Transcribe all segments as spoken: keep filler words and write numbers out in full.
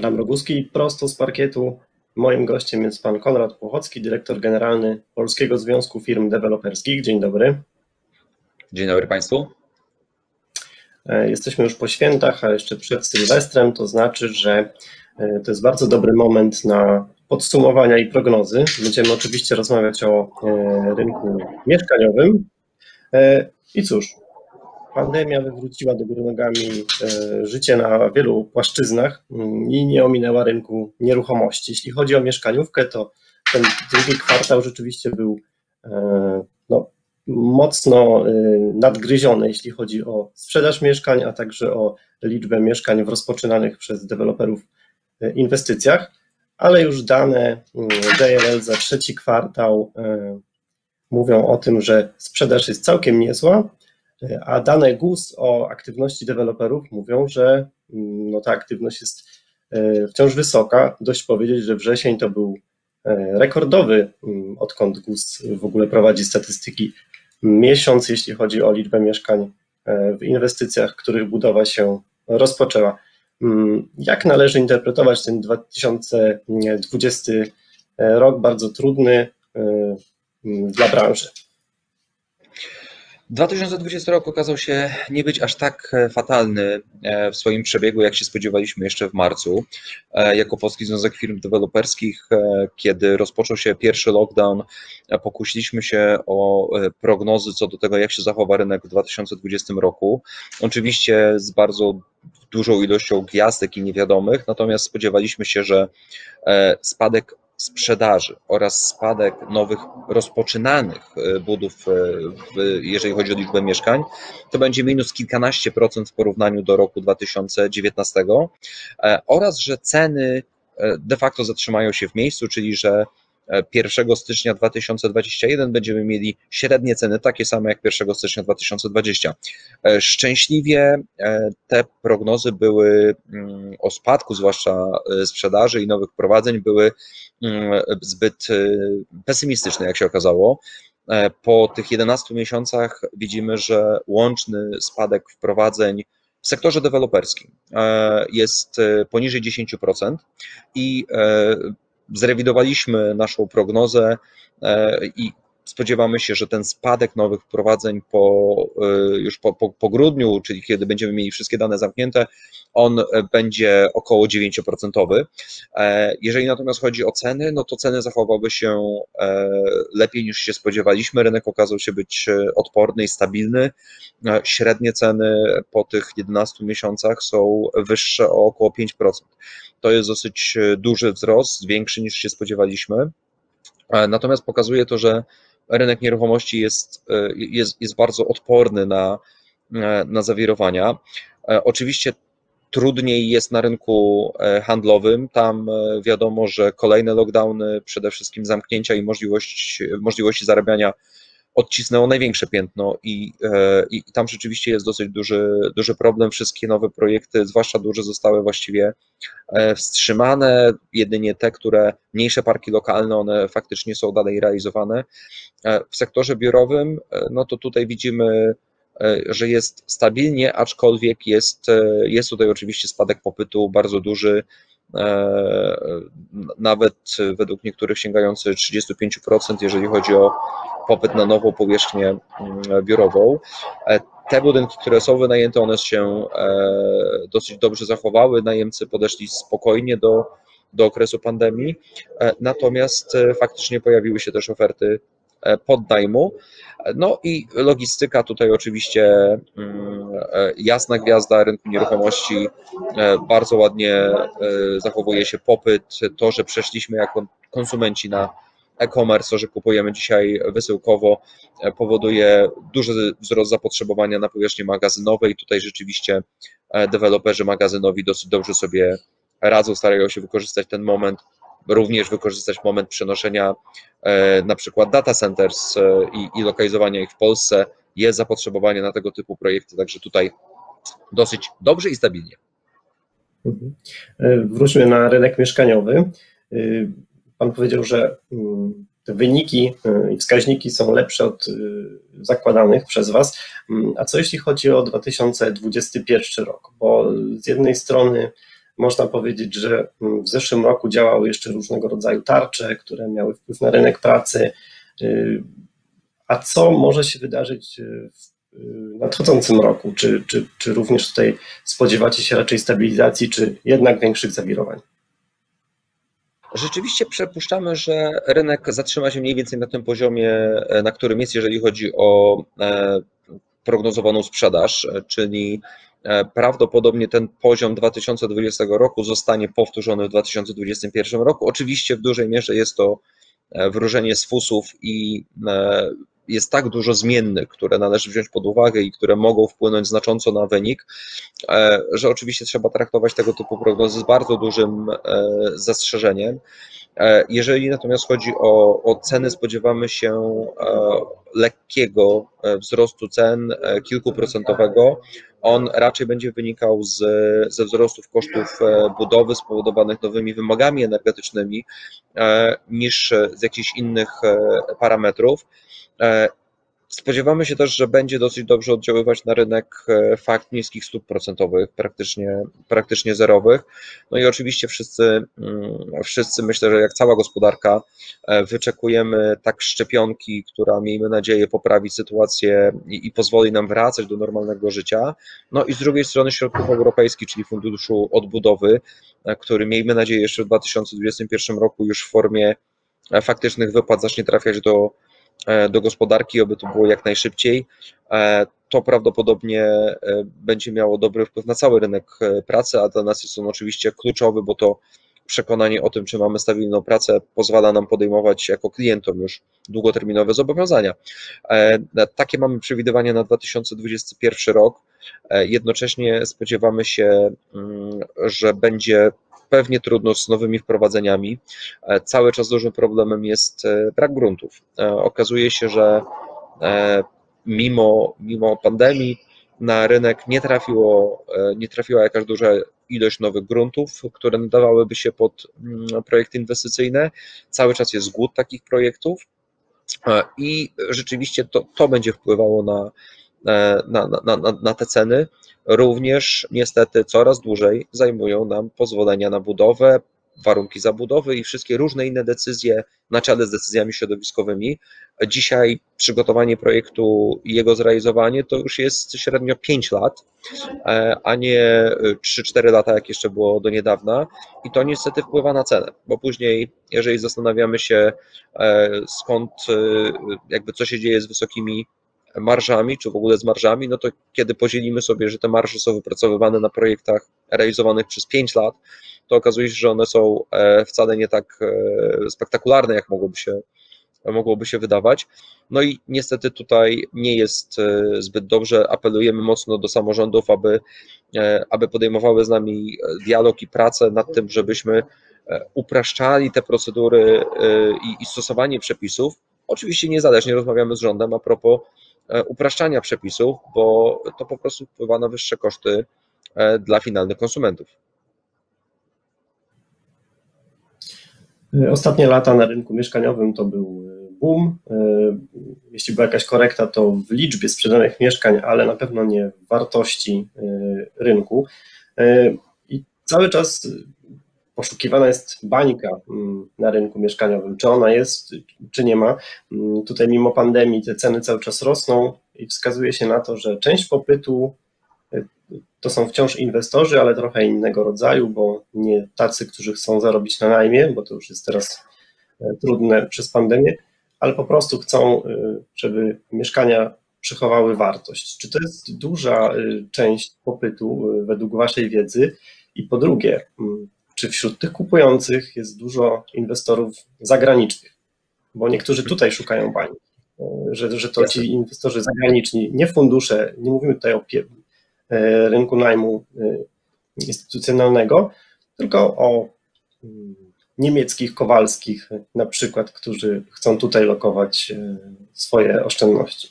Adam Roguski, prosto z parkietu. Moim gościem jest pan Konrad Płochocki, dyrektor generalny Polskiego Związku Firm Deweloperskich. Dzień dobry. Dzień dobry Państwu. Jesteśmy już po świętach, a jeszcze przed Sylwestrem, to znaczy, że to jest bardzo dobry moment na podsumowania i prognozy. Będziemy oczywiście rozmawiać o rynku mieszkaniowym. I cóż, pandemia wywróciła do góry nogami życie na wielu płaszczyznach i nie ominęła rynku nieruchomości. Jeśli chodzi o mieszkaniówkę, to ten drugi kwartał rzeczywiście był no, mocno nadgryziony, jeśli chodzi o sprzedaż mieszkań, a także o liczbę mieszkań w rozpoczynanych przez deweloperów inwestycjach, ale już dane D L L za trzeci kwartał mówią o tym, że sprzedaż jest całkiem niezła, a dane G U S o aktywności deweloperów mówią, że no, ta aktywność jest wciąż wysoka. Dość powiedzieć, że wrzesień to był rekordowy, odkąd G U S w ogóle prowadzi statystyki, miesiąc, jeśli chodzi o liczbę mieszkań w inwestycjach, których budowa się rozpoczęła. Jak należy interpretować ten dwa tysiące dwudziesty rok, bardzo trudny dla branży? dwa tysiące dwudziesty rok okazał się nie być aż tak fatalny w swoim przebiegu, jak się spodziewaliśmy jeszcze w marcu. Jako Polski Związek Firm Deweloperskich, kiedy rozpoczął się pierwszy lockdown, pokusiliśmy się o prognozy co do tego, jak się zachowa rynek w dwa tysiące dwudziestym roku. Oczywiście z bardzo dużą ilością gwiazdek i niewiadomych, natomiast spodziewaliśmy się, że spadek sprzedaży oraz spadek nowych rozpoczynanych budów, jeżeli chodzi o liczbę mieszkań, to będzie minus kilkanaście procent w porównaniu do roku dwa tysiące dziewiętnastego oraz, że ceny de facto zatrzymają się w miejscu, czyli że pierwszego stycznia dwa tysiące dwudziestego pierwszego będziemy mieli średnie ceny takie same jak pierwszego stycznia dwa tysiące dwudziestego. Szczęśliwie te prognozy były o spadku, zwłaszcza sprzedaży i nowych wprowadzeń, były zbyt pesymistyczne, jak się okazało. Po tych jedenastu miesiącach widzimy, że łączny spadek wprowadzeń w sektorze deweloperskim jest poniżej dziesięć procent i zrewidowaliśmy naszą prognozę i spodziewamy się, że ten spadek nowych wprowadzeń po, już po, po, po grudniu, czyli kiedy będziemy mieli wszystkie dane zamknięte, on będzie około dziewięć procent. Jeżeli natomiast chodzi o ceny, no to ceny zachowały się lepiej niż się spodziewaliśmy. Rynek okazał się być odporny i stabilny. Średnie ceny po tych jedenastu miesiącach są wyższe o około pięć procent. To jest dosyć duży wzrost, większy niż się spodziewaliśmy. Natomiast pokazuje to, że rynek nieruchomości jest, jest, jest bardzo odporny na, na zawirowania. Oczywiście trudniej jest na rynku handlowym. Tam wiadomo, że kolejne lockdowny, przede wszystkim zamknięcia i możliwość, możliwości zarabiania odcisnęło największe piętno i, i, i tam rzeczywiście jest dosyć duży, duży problem. Wszystkie nowe projekty, zwłaszcza duże, zostały właściwie wstrzymane. Jedynie te, które mniejsze parki lokalne, one faktycznie są dalej realizowane. W sektorze biurowym, no to tutaj widzimy, że jest stabilnie, aczkolwiek jest, jest tutaj oczywiście spadek popytu bardzo duży, nawet według niektórych sięgający trzydzieści pięć procent, jeżeli chodzi o popyt na nową powierzchnię biurową. Te budynki, które są wynajęte, one się dosyć dobrze zachowały, najemcy podeszli spokojnie do, do okresu pandemii, natomiast faktycznie pojawiły się też oferty poddajmu. No i logistyka, tutaj oczywiście jasna gwiazda rynku nieruchomości, bardzo ładnie zachowuje się popyt, to, że przeszliśmy jako konsumenci na e-commerce, to, że kupujemy dzisiaj wysyłkowo, powoduje duży wzrost zapotrzebowania na powierzchni magazynowej. Tutaj rzeczywiście deweloperzy magazynowi dosyć dobrze sobie radzą, starają się wykorzystać ten moment, również wykorzystać moment przenoszenia na przykład data centers i, i lokalizowania ich w Polsce. Jest zapotrzebowanie na tego typu projekty, także tutaj dosyć dobrze i stabilnie. Wróćmy na rynek mieszkaniowy. Pan powiedział, że te wyniki i wskaźniki są lepsze od zakładanych przez Was. A co jeśli chodzi o dwa tysiące dwudziesty pierwszy rok? Bo z jednej strony można powiedzieć, że w zeszłym roku działały jeszcze różnego rodzaju tarcze, które miały wpływ na rynek pracy. A co może się wydarzyć w nadchodzącym roku? Czy, czy, czy również tutaj spodziewacie się raczej stabilizacji, czy jednak większych zawirowań? Rzeczywiście przypuszczamy, że rynek zatrzyma się mniej więcej na tym poziomie, na którym jest, jeżeli chodzi o prognozowaną sprzedaż, czyli prawdopodobnie ten poziom dwa tysiące dwudziestego roku zostanie powtórzony w dwa tysiące dwudziestym pierwszym roku. Oczywiście w dużej mierze jest to wróżenie z fusów i jest tak dużo zmiennych, które należy wziąć pod uwagę i które mogą wpłynąć znacząco na wynik, że oczywiście trzeba traktować tego typu prognozy z bardzo dużym zastrzeżeniem. Jeżeli natomiast chodzi o, o ceny, spodziewamy się lekkiego wzrostu cen, kilkuprocentowego. On raczej będzie wynikał z, ze wzrostów kosztów budowy spowodowanych nowymi wymogami energetycznymi niż z jakichś innych parametrów. Spodziewamy się też, że będzie dosyć dobrze oddziaływać na rynek fakt niskich stóp procentowych, praktycznie, praktycznie zerowych. No i oczywiście wszyscy, wszyscy, myślę, że jak cała gospodarka, wyczekujemy tak szczepionki, która, miejmy nadzieję, poprawi sytuację i, i pozwoli nam wracać do normalnego życia. No i z drugiej strony środków europejskich, czyli Funduszu Odbudowy, który, miejmy nadzieję, jeszcze w dwa tysiące dwudziestym pierwszym roku już w formie faktycznych wypłat zacznie trafiać do do gospodarki, oby to było jak najszybciej. To prawdopodobnie będzie miało dobry wpływ na cały rynek pracy, a dla nas jest on oczywiście kluczowy, bo to przekonanie o tym, czy mamy stabilną pracę, pozwala nam podejmować jako klientom już długoterminowe zobowiązania. Takie mamy przewidywania na dwa tysiące dwudziesty pierwszy rok. Jednocześnie spodziewamy się, że będzie pewnie trudno z nowymi wprowadzeniami. Cały czas dużym problemem jest brak gruntów. Okazuje się, że mimo, mimo pandemii na rynek nie trafiło, nie trafiła jakaś duża ilość nowych gruntów, które nadawałyby się pod projekty inwestycyjne. Cały czas jest głód takich projektów i rzeczywiście to, to będzie wpływało na, na, na, na, na te ceny. Również niestety coraz dłużej zajmują nam pozwolenia na budowę, warunki zabudowy i wszystkie różne inne decyzje na czele z decyzjami środowiskowymi. Dzisiaj przygotowanie projektu i jego zrealizowanie to już jest średnio pięć lat, a nie trzy cztery lata, jak jeszcze było do niedawna, i to niestety wpływa na cenę, bo później, jeżeli zastanawiamy się, skąd, jakby co się dzieje z wysokimi marżami, czy w ogóle z marżami, no to kiedy podzielimy sobie, że te marże są wypracowywane na projektach realizowanych przez pięć lat, to okazuje się, że one są wcale nie tak spektakularne, jak mogłoby się, mogłoby się wydawać. No i niestety tutaj nie jest zbyt dobrze. Apelujemy mocno do samorządów, aby, aby podejmowały z nami dialog i pracę nad tym, żebyśmy upraszczali te procedury i, i stosowanie przepisów. Oczywiście niezależnie rozmawiamy z rządem a propos upraszczania przepisów, bo to po prostu wpływa na wyższe koszty dla finalnych konsumentów. Ostatnie lata na rynku mieszkaniowym to był boom. Jeśli była jakaś korekta, to w liczbie sprzedanych mieszkań, ale na pewno nie w wartości rynku. I cały czas poszukiwana jest bańka na rynku mieszkaniowym. Czy ona jest, czy nie ma. Tutaj mimo pandemii te ceny cały czas rosną i wskazuje się na to, że część popytu to są wciąż inwestorzy, ale trochę innego rodzaju, bo nie tacy, którzy chcą zarobić na najmie, bo to już jest teraz trudne przez pandemię, ale po prostu chcą, żeby mieszkania przechowały wartość. Czy to jest duża część popytu według waszej wiedzy? I po drugie, czy wśród tych kupujących jest dużo inwestorów zagranicznych? Bo niektórzy tutaj szukają bańki, że, że to ci inwestorzy zagraniczni, nie fundusze, nie mówimy tutaj o rynku najmu instytucjonalnego, tylko o niemieckich Kowalskich na przykład, którzy chcą tutaj lokować swoje oszczędności.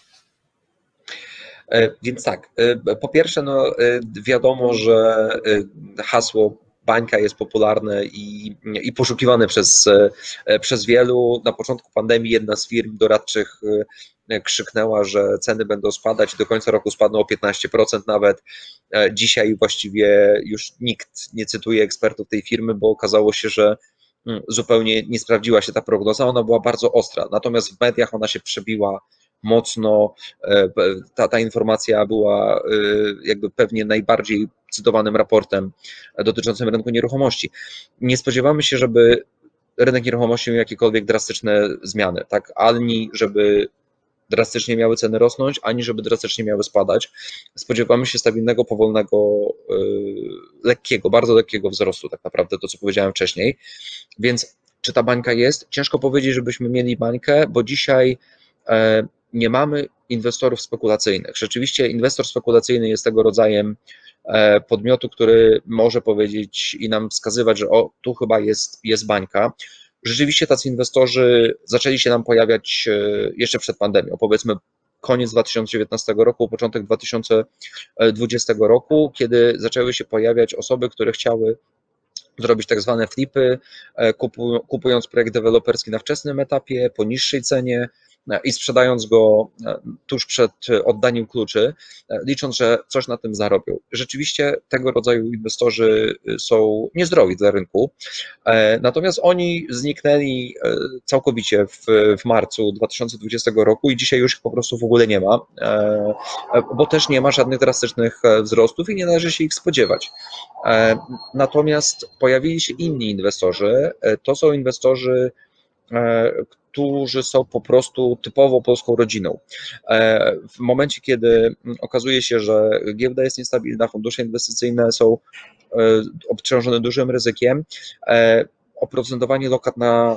Więc tak, po pierwsze, no wiadomo, że hasło bańka jest popularny i, i poszukiwany przez, przez wielu. Na początku pandemii jedna z firm doradczych krzyknęła, że ceny będą spadać, do końca roku spadną o piętnaście procent nawet. Dzisiaj właściwie już nikt nie cytuje ekspertów tej firmy, bo okazało się, że zupełnie nie sprawdziła się ta prognoza, ona była bardzo ostra, natomiast w mediach ona się przebiła mocno, ta, ta informacja była jakby pewnie najbardziej cytowanym raportem dotyczącym rynku nieruchomości. Nie spodziewamy się, żeby rynek nieruchomości miał jakiekolwiek drastyczne zmiany, tak? Ani żeby drastycznie miały ceny rosnąć, ani żeby drastycznie miały spadać. Spodziewamy się stabilnego, powolnego, lekkiego, bardzo lekkiego wzrostu, tak naprawdę to, co powiedziałem wcześniej. Więc czy ta bańka jest? Ciężko powiedzieć, żebyśmy mieli bańkę, bo dzisiaj nie mamy inwestorów spekulacyjnych. Rzeczywiście inwestor spekulacyjny jest tego rodzajem podmiotu, który może powiedzieć i nam wskazywać, że o, tu chyba jest, jest bańka. Rzeczywiście tacy inwestorzy zaczęli się nam pojawiać jeszcze przed pandemią, powiedzmy koniec dwa tysiące dziewiętnastego roku, początek dwa tysiące dwudziestego roku, kiedy zaczęły się pojawiać osoby, które chciały zrobić tak zwane flipy, kupując projekt deweloperski na wczesnym etapie, po niższej cenie i sprzedając go tuż przed oddaniem kluczy, licząc, że coś na tym zarobią. Rzeczywiście tego rodzaju inwestorzy są niezdrowi dla rynku, natomiast oni zniknęli całkowicie w, w marcu dwa tysiące dwudziestego roku i dzisiaj już ich po prostu w ogóle nie ma, bo też nie ma żadnych drastycznych wzrostów i nie należy się ich spodziewać. Natomiast pojawili się inni inwestorzy, to są inwestorzy, którzy są po prostu typowo polską rodziną. W momencie, kiedy okazuje się, że giełda jest niestabilna, fundusze inwestycyjne są obciążone dużym ryzykiem, oprocentowanie lokat na,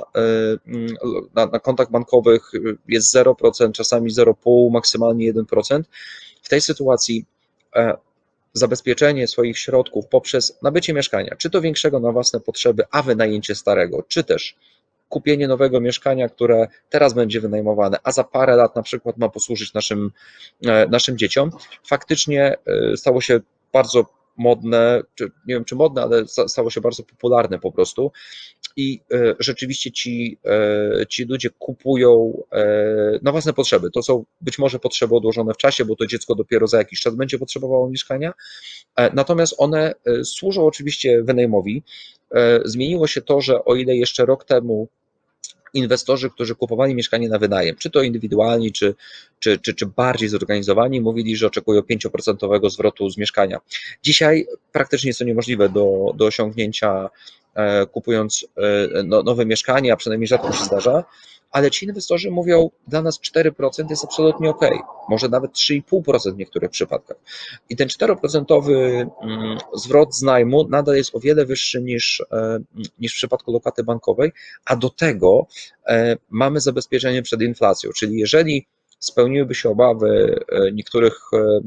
na, na kontach bankowych jest zero procent, czasami zero przecinek pięć, maksymalnie jeden procent. W tej sytuacji zabezpieczenie swoich środków poprzez nabycie mieszkania, czy to większego na własne potrzeby, a wynajęcie starego, czy też kupienie nowego mieszkania, które teraz będzie wynajmowane, a za parę lat na przykład ma posłużyć naszym, naszym dzieciom, faktycznie stało się bardzo modne, czy, nie wiem czy modne, ale stało się bardzo popularne po prostu i rzeczywiście ci, ci ludzie kupują na własne potrzeby. To są być może potrzeby odłożone w czasie, bo to dziecko dopiero za jakiś czas będzie potrzebowało mieszkania, natomiast one służą oczywiście wynajmowi. Zmieniło się to, że o ile jeszcze rok temu inwestorzy, którzy kupowali mieszkanie na wynajem, czy to indywidualni, czy, czy, czy, czy bardziej zorganizowani, mówili, że oczekują pięć procent zwrotu z mieszkania. Dzisiaj praktycznie jest to niemożliwe do, do osiągnięcia, kupując nowe mieszkanie, a przynajmniej rzadko się zdarza, ale ci inwestorzy mówią, dla nas cztery procent jest absolutnie ok, może nawet trzy i pół procent w niektórych przypadkach. I ten czteroprocentowy zwrot z najmu nadal jest o wiele wyższy niż, niż w przypadku lokaty bankowej, a do tego mamy zabezpieczenie przed inflacją, czyli jeżeli spełniłyby się obawy niektórych,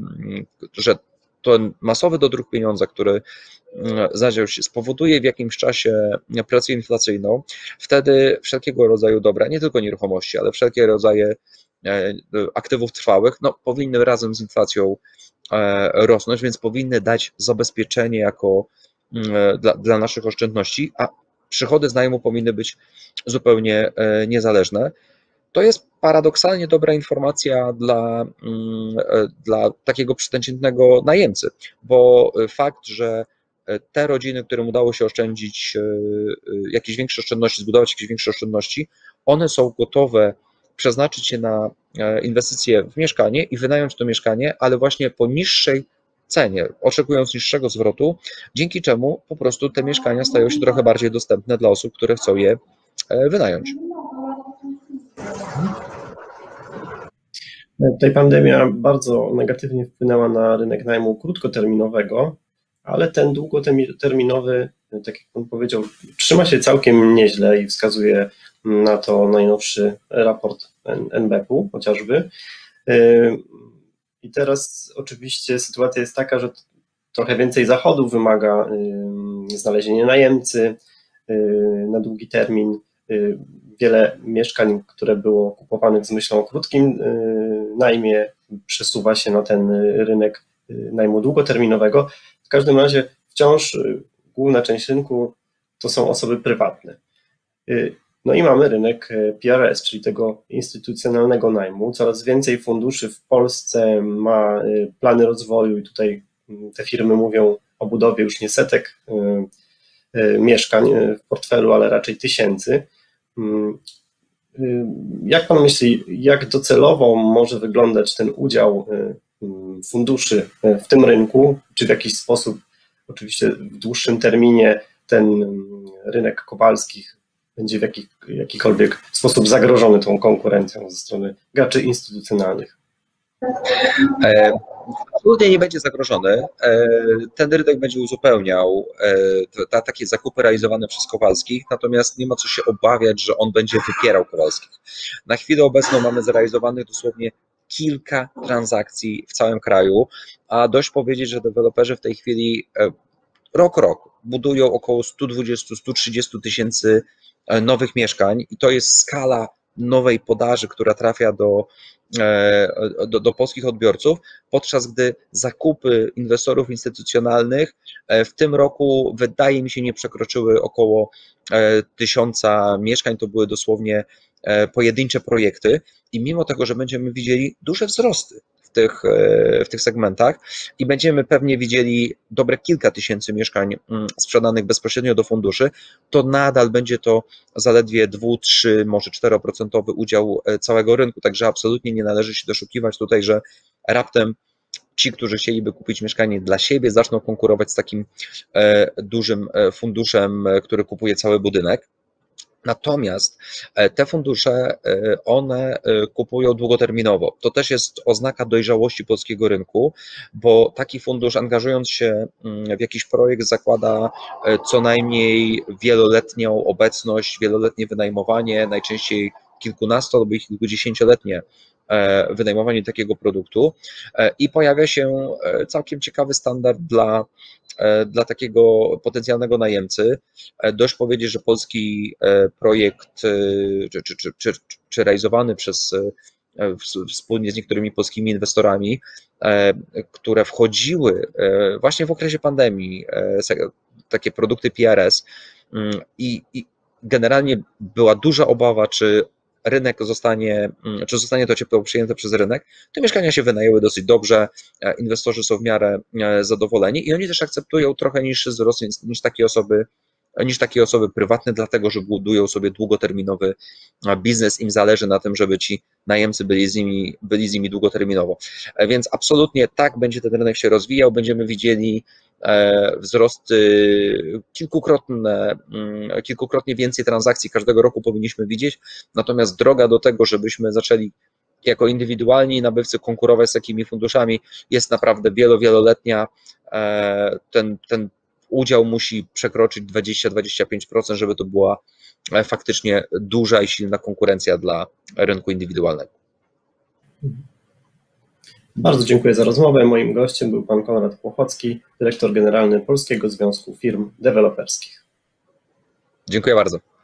że ten masowy dodruk pieniądza, który zadział się, spowoduje w jakimś czasie presję inflacyjną, wtedy wszelkiego rodzaju dobra, nie tylko nieruchomości, ale wszelkie rodzaje aktywów trwałych, no, powinny razem z inflacją rosnąć, więc powinny dać zabezpieczenie jako dla, dla naszych oszczędności, a przychody z najmu powinny być zupełnie niezależne. To jest paradoksalnie dobra informacja dla, dla takiego przeciętnego najemcy, bo fakt, że te rodziny, którym udało się oszczędzić jakieś większe oszczędności, zbudować jakieś większe oszczędności, one są gotowe przeznaczyć się na inwestycje w mieszkanie i wynająć to mieszkanie, ale właśnie po niższej cenie, oczekując niższego zwrotu, dzięki czemu po prostu te mieszkania stają się trochę bardziej dostępne dla osób, które chcą je wynająć. Tutaj pandemia bardzo negatywnie wpłynęła na rynek najmu krótkoterminowego, ale ten długoterminowy, tak jak pan powiedział, trzyma się całkiem nieźle i wskazuje na to najnowszy raport N B P-u chociażby. I teraz oczywiście sytuacja jest taka, że trochę więcej zachodów wymaga znalezienie najemcy na długi termin. Wiele mieszkań, które było kupowanych z myślą o krótkim najmie, przesuwa się na ten rynek najmu długoterminowego. W każdym razie wciąż główna część rynku to są osoby prywatne. No i mamy rynek P R S, czyli tego instytucjonalnego najmu. Coraz więcej funduszy w Polsce ma plany rozwoju i tutaj te firmy mówią o budowie już nie setek mieszkań w portfelu, ale raczej tysięcy. Jak pan myśli, jak docelowo może wyglądać ten udział funduszy w tym rynku? Czy w jakiś sposób, oczywiście w dłuższym terminie, ten rynek Kowalskich będzie w jakich, jakikolwiek sposób zagrożony tą konkurencją ze strony graczy instytucjonalnych? Absolutnie nie będzie zagrożony. Ten rynek będzie uzupełniał ta, takie zakupy realizowane przez Kowalskich, natomiast nie ma co się obawiać, że on będzie wypierał Kowalskich. Na chwilę obecną mamy zrealizowanych dosłownie kilka transakcji w całym kraju, a dość powiedzieć, że deweloperzy w tej chwili rok rok budują około sto dwadzieścia do stu trzydziestu tysięcy nowych mieszkań i to jest skala nowej podaży, która trafia do, do, do polskich odbiorców, podczas gdy zakupy inwestorów instytucjonalnych w tym roku, wydaje mi się, nie przekroczyły około tysiąca mieszkań, to były dosłownie pojedyncze projekty i mimo tego, że będziemy widzieli duże wzrosty w tych, w tych segmentach i będziemy pewnie widzieli dobre kilka tysięcy mieszkań sprzedanych bezpośrednio do funduszy, to nadal będzie to zaledwie dwa, trzy, może cztery procent udział całego rynku, także absolutnie nie należy się doszukiwać tutaj, że raptem ci, którzy chcieliby kupić mieszkanie dla siebie, zaczną konkurować z takim dużym funduszem, który kupuje cały budynek. Natomiast te fundusze, one kupują długoterminowo. To też jest oznaka dojrzałości polskiego rynku, bo taki fundusz, angażując się w jakiś projekt, zakłada co najmniej wieloletnią obecność, wieloletnie wynajmowanie, najczęściej kilkunasto lub kilkudziesięcioletnie wynajmowanie takiego produktu i pojawia się całkiem ciekawy standard dla dla takiego potencjalnego najemcy. Dość powiedzieć, że polski projekt, czy, czy, czy, czy, czy realizowany przez, wspólnie z niektórymi polskimi inwestorami, które wchodziły właśnie w okresie pandemii, takie produkty P R S i, i generalnie była duża obawa, czy rynek zostanie, czy zostanie to ciepło przyjęte przez rynek, te mieszkania się wynajęły dosyć dobrze, inwestorzy są w miarę zadowoleni i oni też akceptują trochę niższy wzrost niż, niż takie osoby, niż takie osoby prywatne, dlatego że budują sobie długoterminowy biznes, im zależy na tym, żeby ci najemcy byli z nimi, byli z nimi długoterminowo. Więc absolutnie tak będzie ten rynek się rozwijał, będziemy widzieli wzrosty kilkukrotne, kilkukrotnie więcej transakcji każdego roku powinniśmy widzieć, natomiast droga do tego, żebyśmy zaczęli jako indywidualni nabywcy konkurować z takimi funduszami, jest naprawdę wielo, wieloletnia. Ten, ten udział musi przekroczyć dwadzieścia do dwudziestu pięciu procent, żeby to była faktycznie duża i silna konkurencja dla rynku indywidualnego. Bardzo dziękuję za rozmowę. Moim gościem był pan Konrad Płochocki, dyrektor generalny Polskiego Związku Firm Deweloperskich. Dziękuję bardzo.